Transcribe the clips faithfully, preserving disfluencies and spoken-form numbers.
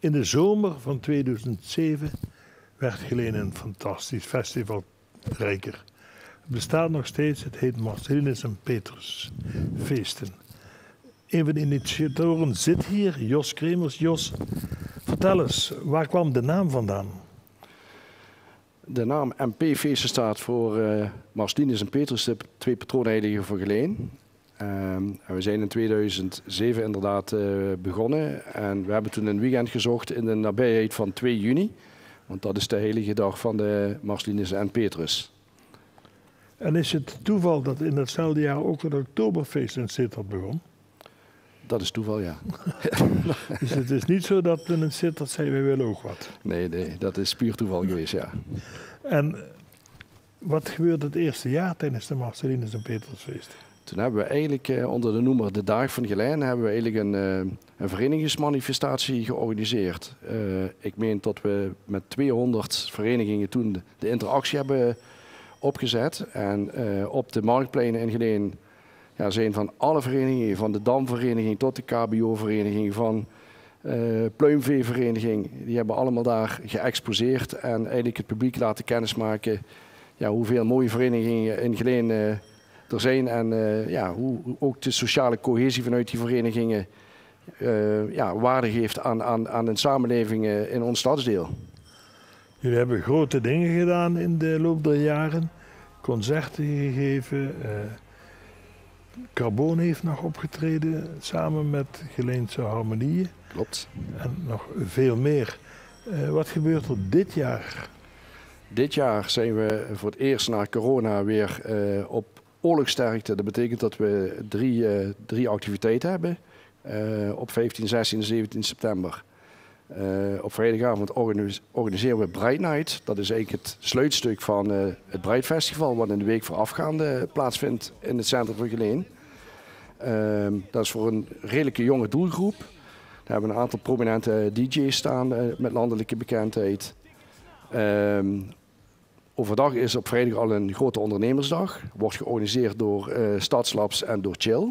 In de zomer van tweeduizend zeven werd Geleen een fantastisch festival rijker. Het bestaat nog steeds, het heet Marcelinus en Petrus Feesten. Een van de initiatoren zit hier, Jos Kremers. Jos, vertel eens, waar kwam de naam vandaan? De naam M P Feesten staat voor uh, Marcelinus en Petrus, de twee patroonheiligen voor Geleen. Um, we zijn in tweeduizend zeven inderdaad uh, begonnen en we hebben toen een weekend gezocht in de nabijheid van twee juni. Want dat is de heilige dag van de Marcelinus en Petrus. En is het toeval dat in hetzelfde jaar ook het Oktoberfeest in Sittard begon? Dat is toeval, ja. Dus het is niet zo dat we in Sittard zeiden, wij willen ook wat? Nee, nee, dat is puur toeval geweest, ja. En wat gebeurde het eerste jaar tijdens de Marcelinus en Petrusfeest? Toen hebben we eigenlijk uh, onder de noemer De Dag van Geleen hebben we eigenlijk een, uh, een verenigingsmanifestatie georganiseerd. Uh, ik meen dat we met tweehonderd verenigingen toen de, de interactie hebben opgezet. En uh, op de marktpleinen in Geleen ja, zijn van alle verenigingen, van de Damvereniging tot de K B O-vereniging, van uh, Pluimveevereniging, die hebben allemaal daar geëxposeerd en eigenlijk het publiek laten kennismaken ja, hoeveel mooie verenigingen in Geleen uh, er zijn en uh, ja, hoe, hoe ook de sociale cohesie vanuit die verenigingen uh, ja, waarde geeft aan, aan, aan een samenleving uh, in ons stadsdeel. Jullie hebben grote dingen gedaan in de loop der jaren, concerten gegeven. Uh, Carbon heeft nog opgetreden samen met Geleense Harmonieën. Klopt. En nog veel meer. Uh, wat gebeurt er dit jaar? Dit jaar zijn we voor het eerst na corona weer uh, op oorlogsterkte. Dat betekent dat we drie, uh, drie activiteiten hebben. Uh, op vijftien, zestien en zeventien september. Uh, op vrijdagavond organis organiseren we Bright Night. Dat is eigenlijk het sluitstuk van uh, het Bright Festival, wat in de week voorafgaande plaatsvindt in het centrum van Geleen. Uh, dat is voor een redelijke jonge doelgroep. Daar hebben we een aantal prominente D J's staan uh, met landelijke bekendheid. Uh, overdag is op vrijdag al een grote ondernemersdag. Wordt georganiseerd door uh, Stadslabs en door Chill.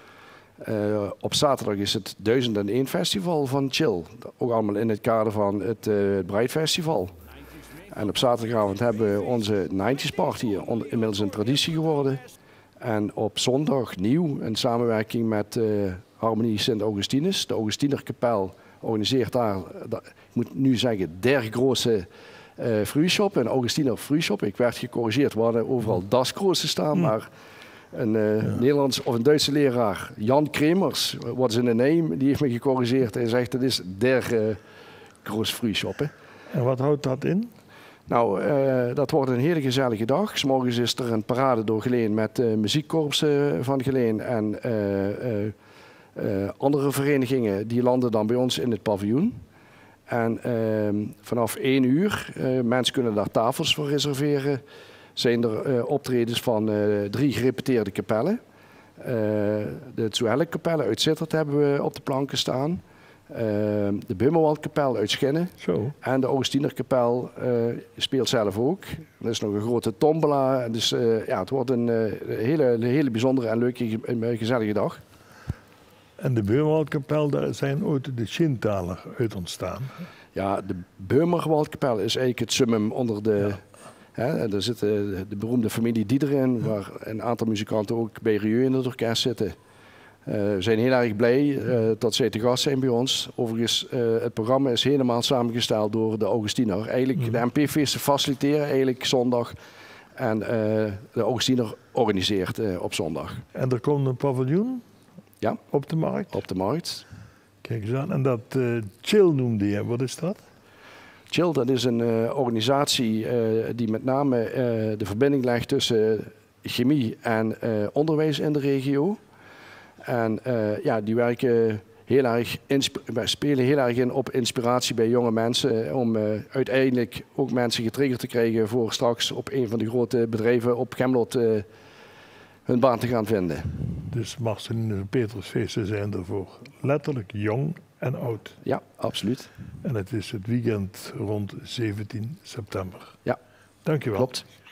Uh, op zaterdag is het duizend en één festival van Chill. Ook allemaal in het kader van het uh, Bright Festival. En op zaterdagavond hebben we onze nineties party, inmiddels een traditie geworden. En op zondag nieuw, in samenwerking met uh, Harmonie Sint Augustinus. De Augustinerkapel organiseert daar, dat, ik moet nu zeggen, der grote uh, Frühshop, een Augustiner Frühshop. Ik werd gecorrigeerd, we hadden overal das grote staan, maar een uh, ja. Nederlands of een Duitse leraar, Jan Kremers, wat is in de name, die heeft me gecorrigeerd en zegt dat is der uh, grote Frühshop. Hè. En wat houdt dat in? Nou, uh, dat wordt een hele gezellige dag. 's Morgens is er een parade door Geleen met uh, muziekkorpsen van Geleen en uh, uh, uh, andere verenigingen die landen dan bij ons in het paviljoen. En uh, vanaf één uur, uh, mensen kunnen daar tafels voor reserveren, zijn er uh, optredens van uh, drie gerepeteerde kapellen. Uh, de Zuelle-kapellen uit Sittard hebben we op de planken staan. Uh, de Bummerwaldkapel uit Schinnen. Zo. En de Augustinerkapel uh, speelt zelf ook. Er is nog een grote tombola. Dus uh, ja, het wordt een uh, hele, hele bijzondere en leuke, gezellige dag. En de Bummerwaldkapel, daar zijn ooit de Schintaler uit ontstaan. Ja, de Bummerwaldkapel is eigenlijk het summum onder de... Ja. Hè, er zit de, de beroemde familie Dieder in, waar een aantal muzikanten ook bij Rieu in het orkest zitten. Uh, we zijn heel erg blij uh, dat zij te gast zijn bij ons. Overigens, uh, het programma is helemaal samengesteld door de Augustiner. Eigenlijk, de M P-feesten faciliteren eigenlijk zondag. En uh, de Augustiner organiseert uh, op zondag. En er komt een paviljoen? Ja. Op de markt? Op de markt. Kijk eens aan. En dat uh, Chill noemde je. Wat is dat? Chill, dat is een uh, organisatie uh, die met name uh, de verbinding legt tussen chemie en uh, onderwijs in de regio. En uh, ja, die werken heel erg, spelen heel erg in op inspiratie bij jonge mensen om uh, uiteindelijk ook mensen getriggerd te krijgen voor straks op een van de grote bedrijven op Gemlot uh, hun baan te gaan vinden. Dus Marcelinus en Petrusfeesten zijn er voor letterlijk jong en oud. Ja, absoluut. En het is het weekend rond zeventien september. Ja, dankjewel. Klopt.